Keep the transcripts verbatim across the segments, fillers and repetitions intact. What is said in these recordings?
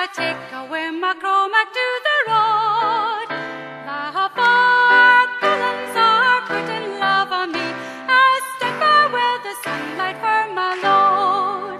take away my chromac to the road. The far columns are putting love on me. I step out with the sunlight for my load.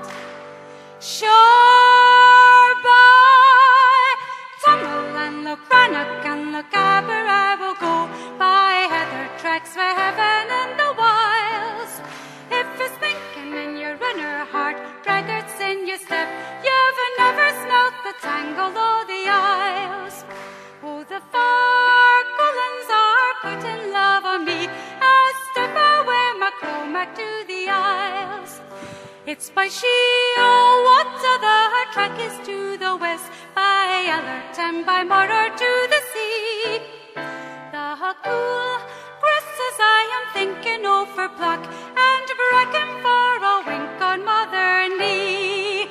Sure by Tunnel and look Brannock and look Aber I will go by heather tracks for heaven and the wilds. If it's thinking in your inner heart, braggarts in your step, you've never smelt the tangle or the aisles. Oh, the far Cullens are putting love on me. I step away my chromac to the aisles. It's by Sheol water the track is to the west, by Ellert and by Morar to the sea. The cool grasses I am thinking over pluck, and bracken for a wink on mother knee.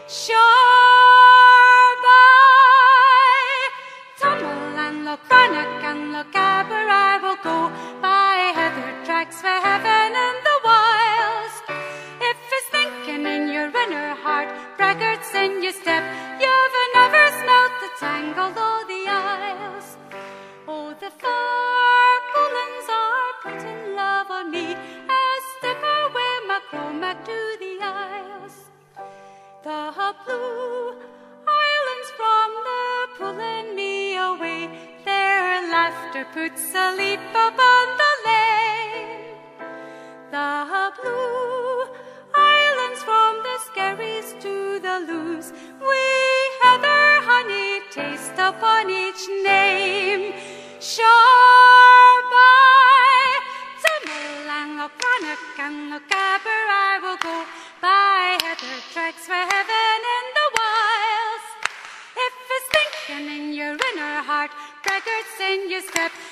Sure by Tunnel and look Brannock and look Aber I will go by heather tracks for heaven and the wilds. If it's thinking in your inner heart, braggarts in your step, you've never smelt the tangle or the aisles. Oh, the far Cullens are putting love on me. I step away my chromac to the aisles. The blue islands from the pulling me away, their laughter puts a leap upon the lane. The blue islands from the skerries to the loos, we heather honey taste upon each name. Sure by Tunnel and look Brannock and look Aber I will go by heather tracks for heaven and the wilds. If it's thinking in your inner heart, braggarts in your step,